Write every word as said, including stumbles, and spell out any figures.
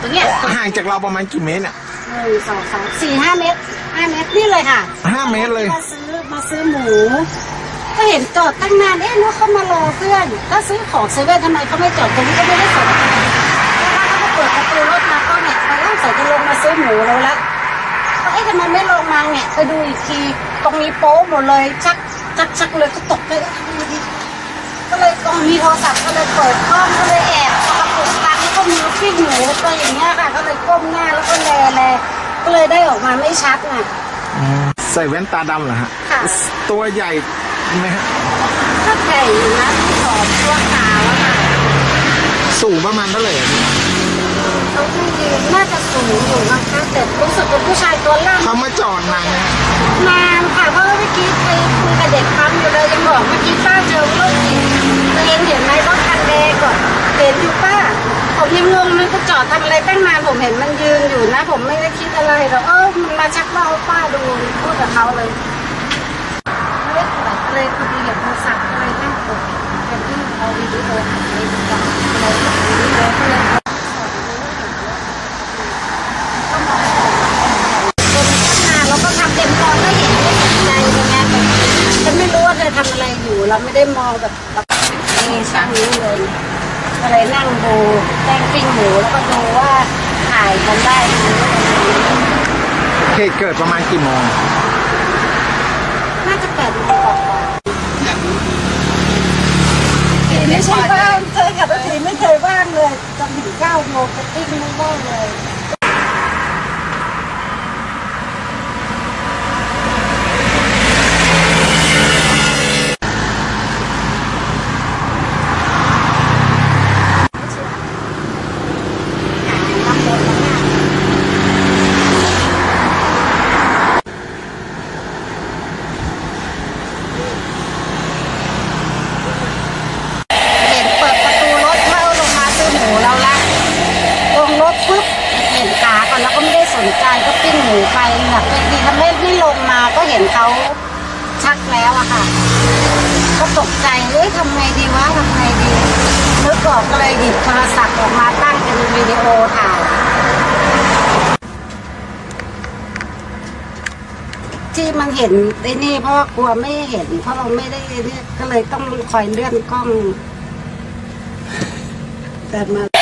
ตรงเนี้ยห่างจากเราประมาณกี่เมตรเนี่ยหนึ่งสองสามสี่ห้าเมตรห้าเมตรนี่เลยค่ะห้าเมตรเลยมาซื้อมาซื้อหมูก็เห็นจอดตั้งนานเอ๊ะนึกเขามารอเพื่อนก็ซื้อของเซเว่นทำไมเขาไม่จอดตรงนี้ก็ไม่ได้สนใจเขาก็เปิดประตูรถมาก็เนี่ยไปล่างใส่จะลงมาซื้อหมูเราละก็เอ๊ะทำไมไม่ลงมาเนี่ยไปดูอีกทีตรงนี้โป๊ะหมดเลยชักชักชักเลยก็ตกใจก็เลยตรงมีโทรศัพท์ก็เลยเปิดกล้องก็เลยแอบกระปุกตังค์ก็มีฟิกหมูก็อย่างเงี้ยค่ะก็เลยก้มหน้าแล้วก็แลแลก็เลยได้ออกมาไม่ชัดน่ะใส่แว่นตาดำเหรอฮะตัวใหญ่ไหมฮะก็ใหญ่อยู่นะผอมตัวขาวอะค่ะสูงประมาณเท่าไหร่เขาไม่ยืนน่าจะสูงอยู่นะคะแต่รู้สึกเป็นผู้ชายตัวล่ำเขามาจอดนานไหมนานค่ะเพราะเมื่อกี้ไปคุยกับเด็กปั๊มอยู่เลยยังบอกเมื่อกี้ป้าเจอรถอีกเห็นเห็นไหมรถคันแดงก่อนเห็นอยู่ป้าผมยังงงมันก็จอดทำอะไรตั้งนานผมเห็นมันยืนอยู่นะผมไม่ได้คิดอะไรหรอกเออมันมาชักเล่าป้าดูพูดกับเขาเลยเล็กแบบเลยพอดีเห็นโทรศัพท์อะไรนั่งกดเป็นที่เอาวิดีโออะไรต่างๆอะไรวิดีโอก็เลยก็มองคนข้างหน้าเราก็ทำเต็มตอนไม่เห็นไม่สนใจเลยไงฉันไม่รู้ว่าเธอทำอะไรอยู่เราไม่ได้มองแบบนี่ช่างนี้เลยอะไรนั่งดูแป้งปิ้งหมูแล้วก็ดูว่าถ่ายกันได้ไหมเหตุเกิดประมาณกี่โมงน่าจะแปดโมงกว่าไม่ใช่บ้านเคยขับรถถีไม่เคยบ้านเลยจนถึงเก้าโมงจะติ้งไม่ได้เลยเห็นขาก่อนแล้วก็ไม่ได้สนใจก็ปิ้งหมูไปแบบดีทำให้ไม่ลงมาก็เห็นเขาชักแล้วอะค่ะก็ตกใจเฮ้ยทำไงดีวะทำไงดีนึกออกก็เลยหยิบโทรศัพท์ออกมาตั้งเป็นวิดีโอถ่ายที่มันเห็นไอ้นี่เพราะกลัวไม่เห็นเพราะเราไม่ได้เนี่ยก็เลยต้องคอยเลื่อนกล้องแต่มา